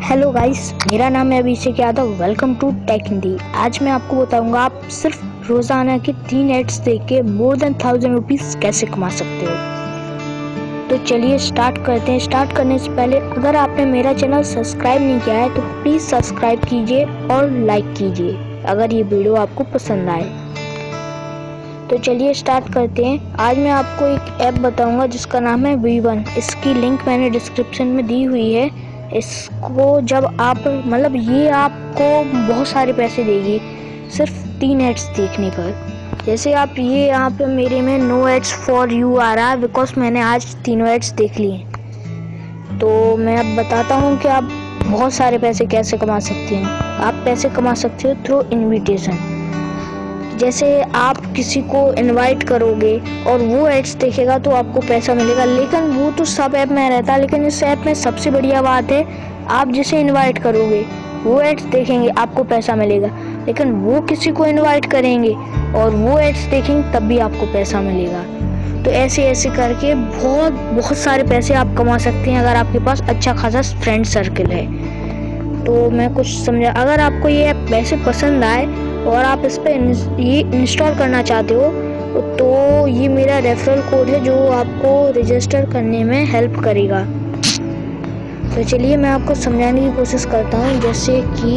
Hello guys, मेरा नाम है Abhishek Yadav. Welcome to tech Hindi. आज मैं आपको बताऊंगा आप सिर्फ रोजाना के 3 एड्स देख के मोर देन 1000 रुपीज कैसे कमा सकते हो। तो चलिए स्टार्ट करते हैं। स्टार्ट करने से पहले अगर आपने मेरा चैनल सब्सक्राइब नहीं किया है तो प्लीज सब्सक्राइब कीजिए और लाइक कीजिए अगर ये वीडियो आपको पसंद आए। तो चलिए स्टार्ट करते हैं। आज मैं आपको एक ऐप बताऊंगा जिसका नाम है V1। इसकी लिंक मैंने डिस्क्रिप्शन में दी हुई है। इसको जब आप ये आपको बहुत सारे पैसे देगी सिर्फ 3 एड्स देखने पर। जैसे आप ये यहाँ पे मेरे में नो एड्स फॉर यू आ रहा है बिकॉज मैंने आज तीनों एड्स देख लिए। तो मैं अब बताता हूँ कि आप बहुत सारे पैसे कैसे कमा सकते हैं। आप पैसे कमा सकते हो थ्रू इनविटेशन। जैसे आप किसी को इनवाइट करोगे और वो एड्स देखेगा तो आपको पैसा मिलेगा, लेकिन वो तो सब ऐप में रहता है। लेकिन इस ऐप में सबसे बढ़िया बात है आप जिसे इनवाइट करोगे वो एड्स देखेंगे आपको पैसा मिलेगा, लेकिन वो किसी को इनवाइट करेंगे और वो एड्स देखेंगे तब भी आपको पैसा मिलेगा। तो ऐसे ऐसे करके बहुत सारे पैसे आप कमा सकते हैं अगर आपके पास अच्छा खासा फ्रेंड सर्कल है। तो मैं कुछ समझा। अगर आपको ये ऐप वैसे पसंद आए और आप इस पर ये इंस्टॉल करना चाहते हो तो ये मेरा रेफरल कोड है जो आपको रजिस्टर करने में हेल्प करेगा। तो चलिए मैं आपको समझाने की कोशिश करता हूँ। जैसे कि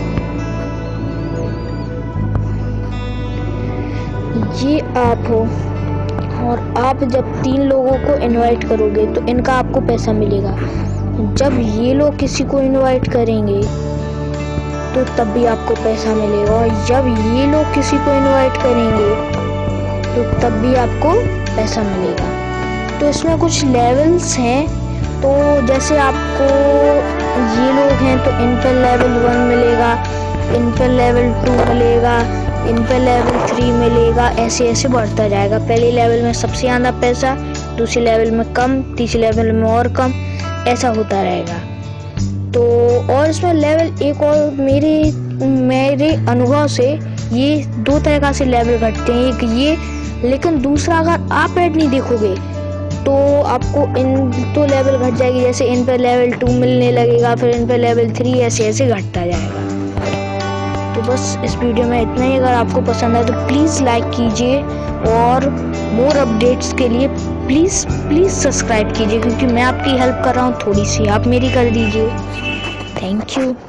ये आप हो और आप जब 3 लोगों को इनवाइट करोगे तो इनका आपको पैसा मिलेगा। जब ये लोग किसी को इनवाइट करेंगे तो तब भी आपको पैसा मिलेगा, और जब ये लोग किसी को इनवाइट करेंगे तो तब भी आपको पैसा मिलेगा। तो इसमें कुछ लेवल्स हैं। तो जैसे आपको ये लोग हैं तो इन पर लेवल 1 मिलेगा, इन पर लेवल 2 मिलेगा, इन पर लेवल 3 मिलेगा, ऐसे ऐसे बढ़ता जाएगा। पहले लेवल में सबसे ज़्यादा पैसा, दूसरे लेवल में कम, तीसरे लेवल में और कम, ऐसा होता रहेगा। तो और इसमें लेवल एक और मेरे अनुभव से ये 2 तरह से लेवल घटते हैं। एक ये, लेकिन दूसरा अगर आप ऐड नहीं देखोगे तो आपको इन तो लेवल घट जाएगी। जैसे इन पर लेवल 2 मिलने लगेगा, फिर इन पर लेवल 3, ऐसे ऐसे घटता जाएगा। तो बस इस वीडियो में इतना ही। अगर आपको पसंद आए तो प्लीज़ लाइक कीजिए और मोर अपडेट्स के लिए प्लीज़ सब्सक्राइब कीजिए, क्योंकि मैं आपकी हेल्प कर रहा हूँ थोड़ी सी, आप मेरी कर दीजिए। Thank you.